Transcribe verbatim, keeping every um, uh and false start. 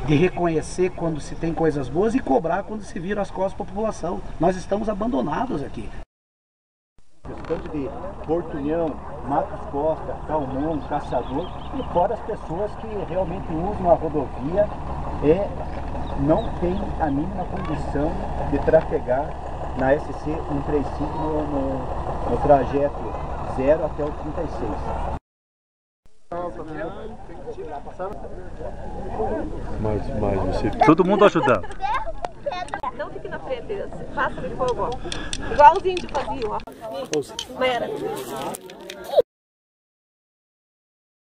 de reconhecer quando se tem coisas boas e cobrar quando se vira as costas para a população. Nós estamos abandonados aqui. Tanto de Portunhão, Matos Costa, Calmon, Caçador, e fora as pessoas que realmente usam a rodovia e não têm a mínima condição de trafegar na S C cento e trinta e cinco no, no, no trajeto zero até o trinta e seis. Mas, mas você... Todo mundo ajudando. Não fique na frente, faça de fogo, ó. Igual os índios faziam, ó. Mera.